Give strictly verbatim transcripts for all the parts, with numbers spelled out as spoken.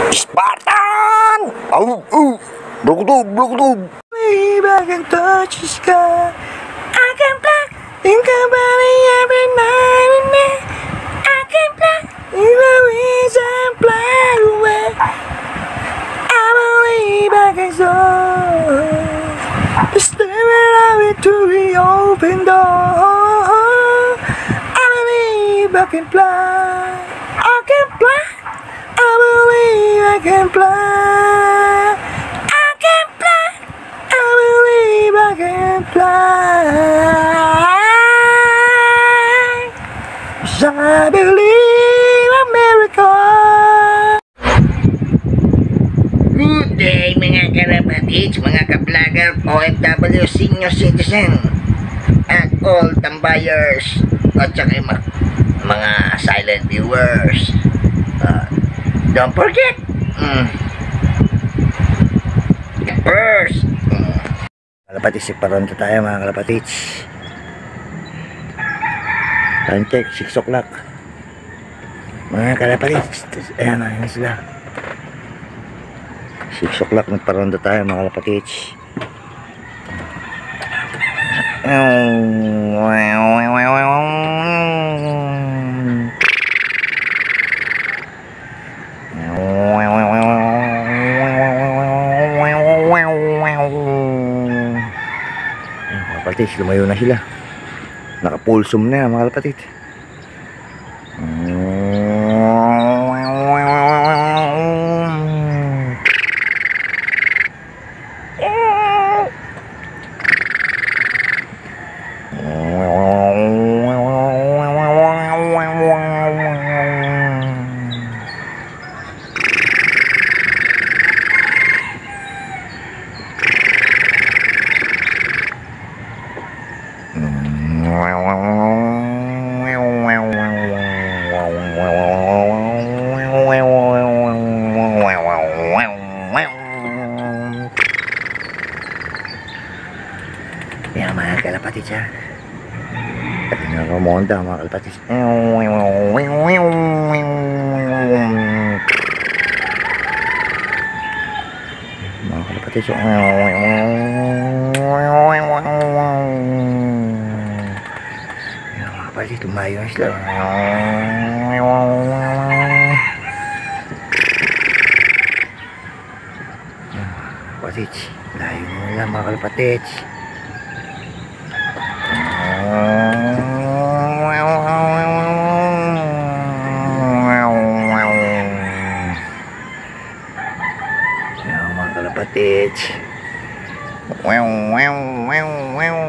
Spartan! Au, au! Blokutub, blokutub! Way back and touch the sky. I can fly, think about it every night and day. I can fly, in the winds and fly away. I believe I can soar. Staring out into the open door. I believe I can fly. I can fly. I believe I can fly. I can fly. I believe I can fly. Yes, I believe a miracle. Good day mga karapatits, mga ka-vlogger, O F W, senior citizen, at all tambayers, at saka yung mga, mga silent viewers. Uh, don't forget, mm, first, mm. Kalapatits, iparonto tayo mga kalapatits. Time check, six o'clock. Mga kalapatits, ayan na, ayan sila. six o'clock, nagparonto tayo mga kalapatits. Kalapatits, lumayo na sila. Nakapulsum na yan mga kalapatits. Yan mga kalapatits ha. Pati nakamonda mga kalapatits. Mga kalapatits. Yan mga kalapatits, tumayo na sila. Kalapatits, layo mo lang mga kalapatits. Kalapatits. Wow, wow, wow, wow.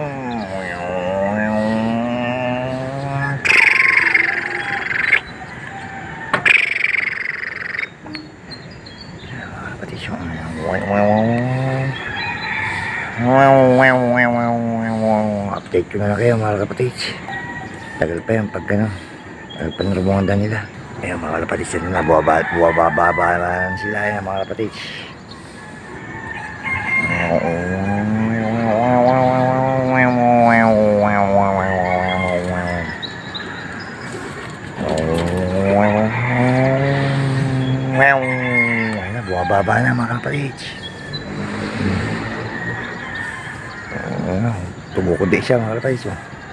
Kalapatits. Wow, wow, wow, wow. Update ko na lang kayo mga kalapatits. Tagal pa yan pag gano'n. Tagal pa ng rumonda nila. Ayan mga kalapatits na buwababa na sila yan mga kalapatits. Bumababa na mga kalapatits. Tumukod din siya mga kalapatits.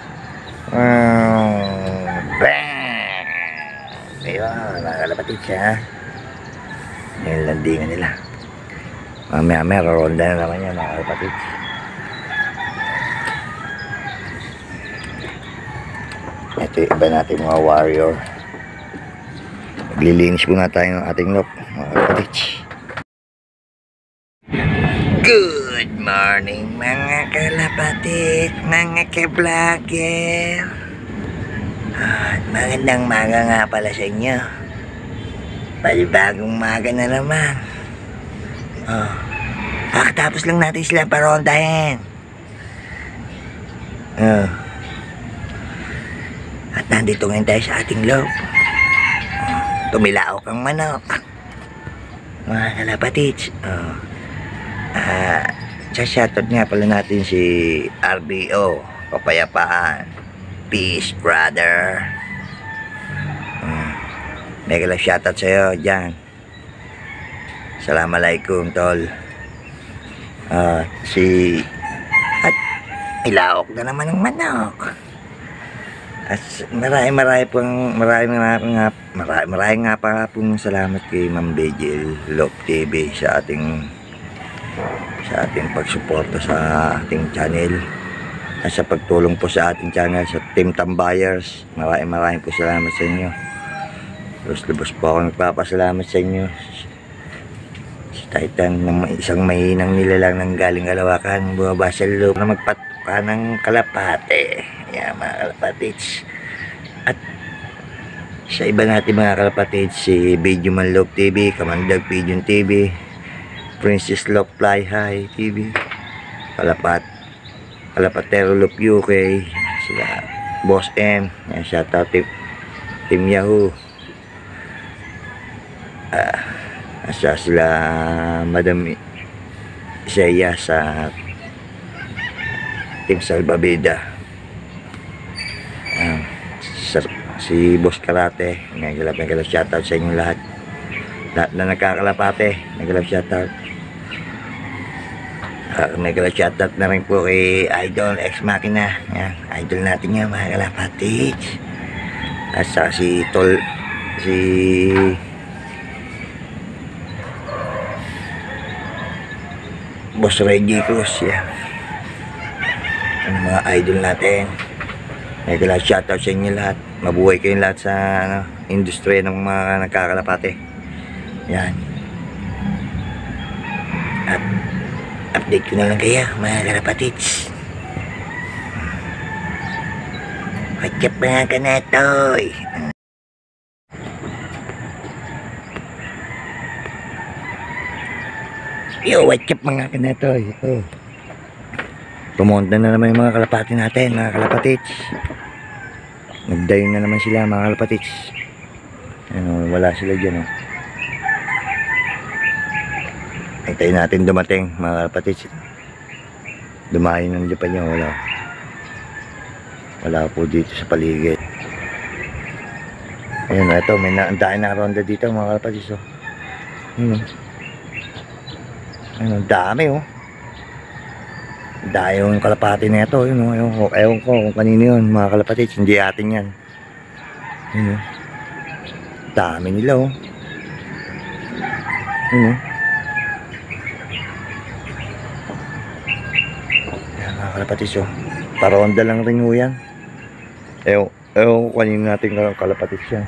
Bang! Ayun mga kalapatits ha. Yung landingan nila. Mamaya maya ronda na naman yan mga kalapatits. Ito yung iba natin mga warrior. Naglilinis muna tayo ng ating loob mga kalapatits. Good morning mga kalapatits, mga ka-vlogger. At magandang maga nga pala sa inyo. Palibagong maga na naman. Oh, kakatapos lang natin sila parondahin. Oh. At nandito ngayon tayo sa ating loob. Oh, tumilaok ang manok. Mga kalapatits. Oh. Ah, shoutout nga pala natin si R B O Kapayapaan. Peace brother. Hmm. Mega love shoutout sa'yo dyan. Assalamualaikum, tol. Ah, si... At ilaok na naman ng manok. At marami marami pong marami marami nga marami, marami nga pa pong salamat kay Ma'am Bejel Love T V sa ating sa ating pagsuporta sa ating channel at sa pagtulong po sa ating channel sa Team Tambayers. Marami marami po salamat sa inyo. Lubos-lubos po ako nagpapasalamat sa inyo. Si Titan, isang mahinang nilalang ng galing Kalawakan, bumaba sa loob na magpatuka ng kalapate. Yan mga kalapatids. At sa iba natin mga kalapatids, si Bidyoman Love T V, Kamandag Pigeon T V, Princess Love Fly High T V, Kalapat Kalapatero Love U K, sila Boss M, yan, shoutout Team, Team Yahoo, ah, asa sila Madam Isaiah sa Team Salvavida. Uh, si Boss Karate, naglalap naglalap shoutout sa inyong lahat lahat na nagkakalapate, naglalap shoutout. uh, naglalap shoutout na rin po kay Idol Ex Machina, yan, idol natin yan mga kalapate. At saka si Tol, si Boss Reggie Cruz, yan, ang mga idol natin. Nagkala shoutout sa inyo lahat. Mabuhay kayong lahat sa ano, industriya ng mga nagkakalapate. Yan. At update ko na lang kaya mga kalapatids. What's up mga kanatoy? Yo, what's up mga kanatoy? Oh. Pumunta na naman yung mga kalapati natin, mga kalapatids. Nagdayon na naman sila mga kalapatids. Ano, wala sila dyan, oh. Hintayin natin dumating mga kalapatids. Dumayo ng lipan niya, wala. Wala po dito sa paligid. Ayun, ito, may naandahin na ronda dito mga kalapatids, oh. Ayun, oh. Ayun, oh, dami, oh. Dahil yung kalapati na ito, yun, ewan ko, ewan ko kung kanino yun, mga kalapatids, hindi atin yan. Yun, oh. Dami nila, oh. Yun, oh. Yan, mga kalapatids, oh. Paronda lang rin, oh, yan. Ewan, ewan ko kanino natin kalapatids yan.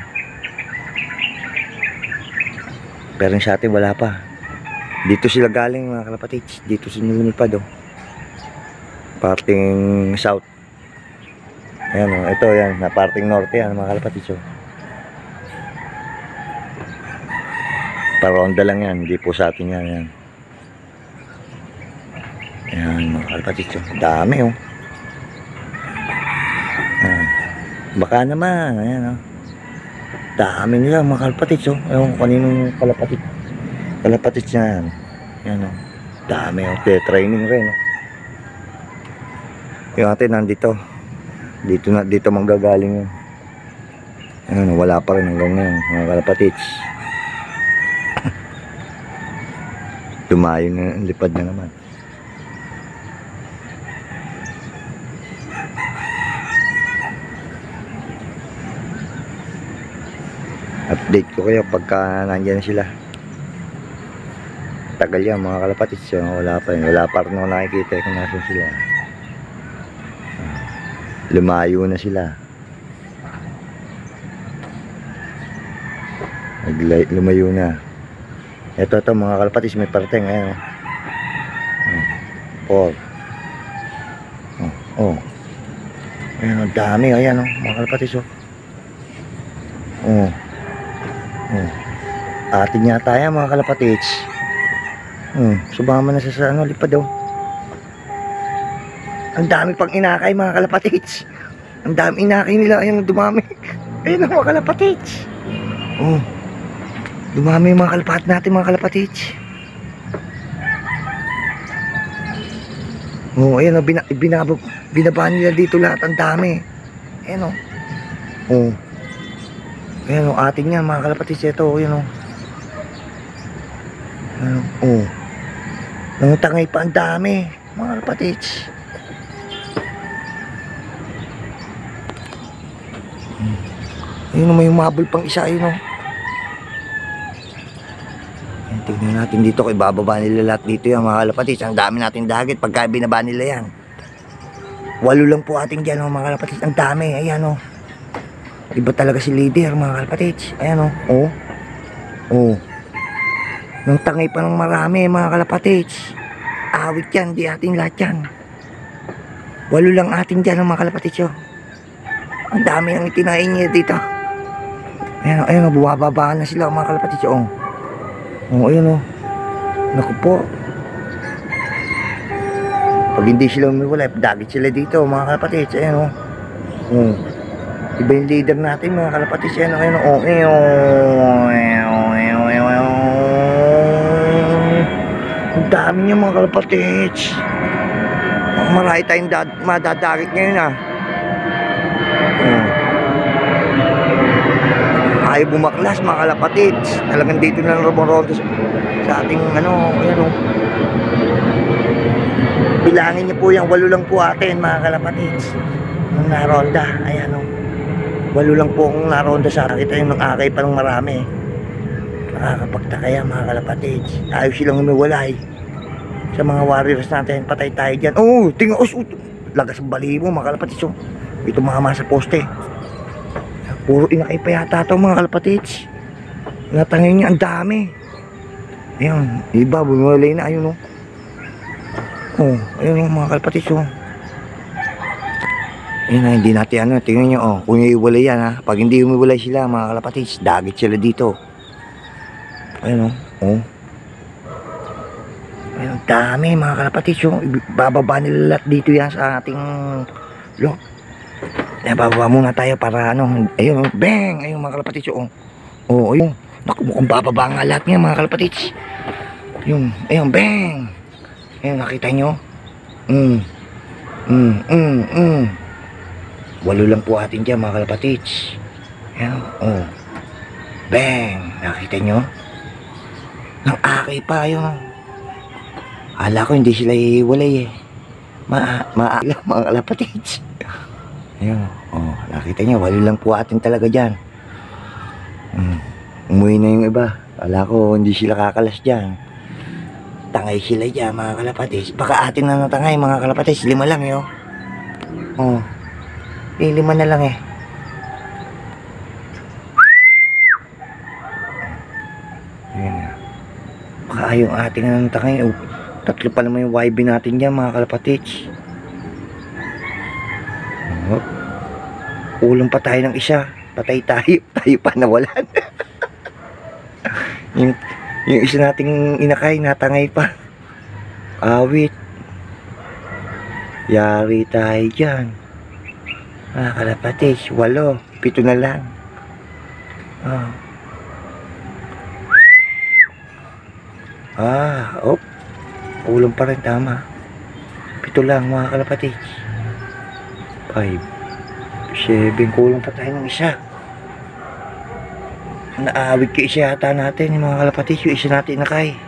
Pero sa atin, wala pa. Dito sila galing, mga kalapatids. Dito sinunipad, oh. Parting south. Ayan, oh, ito yan, na parting norte yan mga kalapatids, oh. Paronda lang yan, hindi po sa atin yan, yan. Ayan mga kalapatids, oh. Dami, oh. Ayan. Baka naman, ayan, oh. Dami nila mga kalapatids, oh. Ewan ko kaninong kalapatids kalapatids yan. Ayan, oh. Dami, oh. Training rin, oh. Yung atin nandito. Dito na dito manggagaling yun. Ayun, wala pa rin hanggang ngayon mga kalapatids. Dumayo na, lipad na naman. Update ko kayo pagka nandiyan sila. Tagal yan mga kalapatids. Wala pa rin. Wala pa rin ako nakikita kung nasan sila. Lumayo na sila. Lumayo na. Ito to mga kalapatids, may parteng ayan, oh. Four. Oh, oh. Ayan, ang dami, ayan, oh, mga kalapatids, oh. Oh. Oh. Atin yata yan mga kalapatids. Hmm, sumama na sa, sa ano, lipad, oh. Ang dami pang inakay mga kalapatids. Ang dami inakay nila. Ayan, dumami. Ayan ang mga kalapatids. Oh. Dumami yung mga kalapat natin mga kalapatids. Oh, ayan o. Bina, binaba, binaba nila dito lahat. Ang dami. Ayan o. Oh. Ayan o. Atin yan mga kalapatids. Ito o. Ayan o. Ano? Oh. Nangutangay pa ang dami, mga kalapatids. Hmm. Ayun, may umabol pang isa, ayun, oh. Ayan, tignan natin dito, kung ibababa nila lahat dito yan, mga kalapatids. Ang dami natin dagat pagka binaba nila yan. Walo lang po ating dyan, oh, mga kalapatids. Ang dami, ayan, oh. Iba talaga si leader, mga kalapatids. Ayan, oh. Oh. Oh. Nang tangay pa ng marami, mga kalapatids. Awit yan, di ating lahat yan. Walo lang ating dyan, mga kalapatids, oh. Ang dami ang itinayin niya dito. Ayan, ayan, oh, buwababaan na sila, mga kalapatids, oh. Oh, ayan, oh. Naku po. Pag hindi sila umiwalay, dagit sila dito, mga kalapatids. Ayan, oh. Oh. Iba yung leader natin, mga kalapatids. Ayan, oh, ayan, oh. Ayan, oh. Ayan, oh, ayan, oh, ayan, oh. Ang dami niya, mga kalapatids. Marami tayong dad- madadagit ngayon, ah. Oh. Ayaw bumaklas, mga kalapatids. Talagang dito na rumorondo sa, sa ating ano, ayan, oh. Bilangin niyo po yan, walo lang po atin, mga kalapatids. Nung naronda, ayan, oh. Walo lang po kung naronda sa akin. Ito yung nang-akay pa ng marami. Nakakapagtaka yan, mga kalapatids. Ayaw silang umiwalay. Sa mga warriors natin, patay tayo dyan. Oh, tingnan, oh, lagas ang balibo, mga kalapatids, oh. Ito mga masa poste. Puro inakay pa yata ito, mga kalapatids. Natangay niya, ang dami. Ayun, iba, bumulay na, ayun, oh. Oh, ayun, oh, mga kalapatids, oh. Ayun na, hindi natin ano, tingnan nyo, oh. Kung iiwalay yan, ha. Pag hindi umiwalay sila, mga kalapatids, dagit sila dito. Ayun, oh. Oh. Ayun, ang dami, mga kalapatids, oh. Bababa nila lahat dito yan sa ating lo. Kaya bababa muna tayo para ano, ayun, oh. Bang! Ayun, mga kalapatids, oh. Oh, ayun. Naku, mukhang bababa nga lahat niya, mga kalapatids. Ayun, ayun, bang! Ayun, nakita nyo? Mm. Mm, mm, mm. Walo lang po atin dyan, mga kalapatids. Ayan, oh. Bang! Nakita nyo? Nang akay pa, yun. Ala ko hindi sila iiwalay, eh. Ma Maala, mga kalapatids. Ayan, oh. Nakita nyo, walo lang po atin talaga dyan. Mm. Umuwi na yung iba. Ala ko hindi sila kakalas dyan. Tangay sila dyan, mga kalapatids. Baka atin na natangay, mga kalapatids. Lima lang, yun. Oh. Eh, lima na lang, eh. Ayan. Baka yung ating na natangay. Oh, tatlo pa naman yung Y B natin dyan, mga kalapatids. Oh. Ulang pa tayo ng isa. Patay tayo. Tayo pa nawalan. yung, yung isa nating inakay, natangay pa. Awit. Yari tayo dyan. Ah, kalapatids, walo, pito na lang. Ah. Ah, op. Ulang pa rin, tama. Pito lang, mga kalapatids. Five. Seven, kulang pa tayo ng isa. Naawit ka isa yata natin, mga kalapatids, yung isa natin nakay.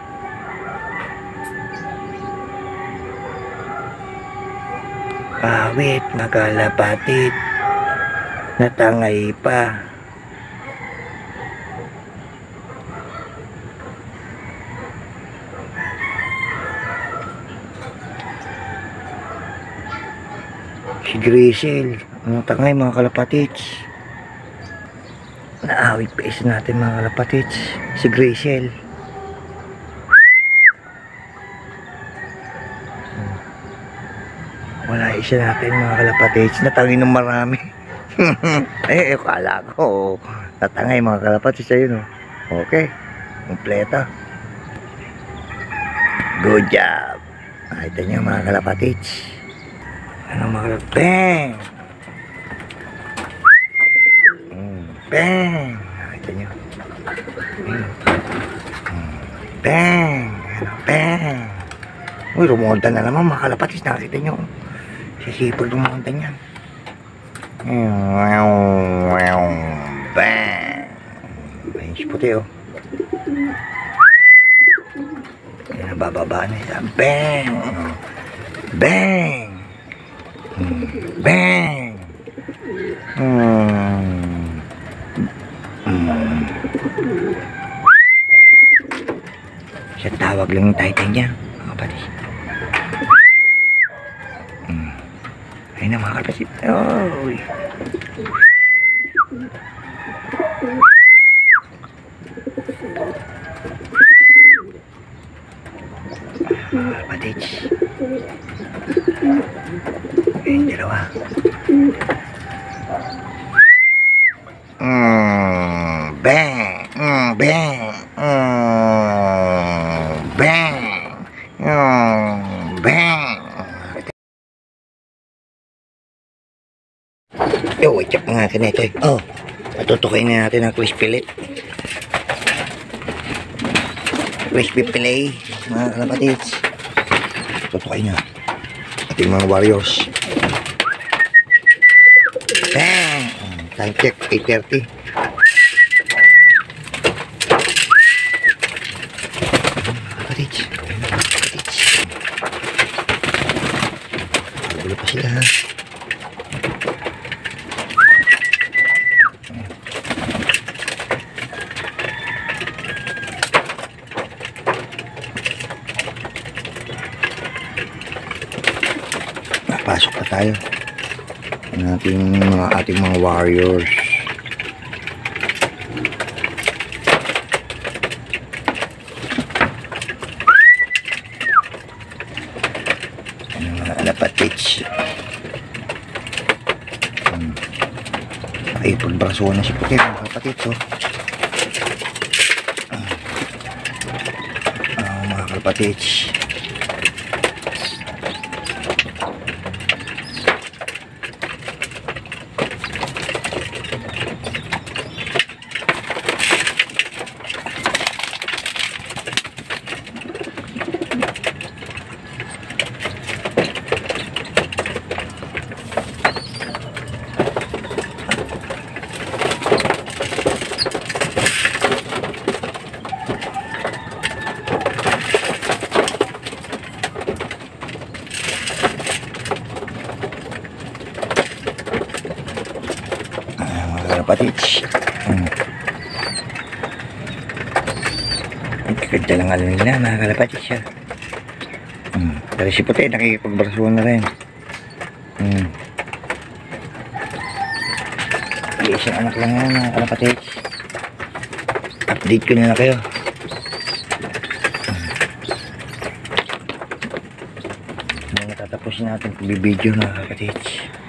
Awit, mga kalapatid. Natangay pa. Si Grisel, natangay, mga kalapatids. Naawit pa isa natin, mga kalapatids. Si Grisel. Wala isa natin, mga kalapatids. Natangay ng marami. Eh, akala ko natangay, mga kalapatids. Ayun, oh. Okay, kompleto. Good job. Nakita nyo, mga kalapatids. Ano, mga kalapatids? Bang! Mm, bang! Nakita nyo. Mm, bang! Ano, bang! Uy, rumonta na naman, mga kalapatids. Nakita nyo. Sisipag rumonta niyan. Bang! Ayun si puti, oh. bababa na siya. Bang! Bang! Hmm, bang! Hmm. Hmm. Siya tawag lang yung titan niya, mga kapatid. Hmm. Ayun na mga kapatid. Oh! Mga kapatid. Ayun, dalawa. Mm, bang! Mm, bang! Mm, bang! Mm, bang! Yo, wait up mga kanito eh. Oh, patutukin na natin ang crispy fillet. Crispy fillet, mga kalapatids. Tutukin na. Ating mga warriors. Bang! Time check, eight thirty. Kapatids. Kapatids. Gulo pa sila ha. Pasok na tayo ng ating mga ating mga warriors. Ano mga alapatits. Hmm. Ay, pagbraso na si Puti mga kapatits oh. Ah, mga kapatits. Kapatids. Hmm. Kaganda lang alam nila mga kalapatids siya. Hmm. Pero si Puti nakikipagbarasuhan na rin. Hmm. Isang anak lang yan mga kalapatids. Update ko na na kayo. Hmm. Natatapusin natin pagbibideo mga kalapatids.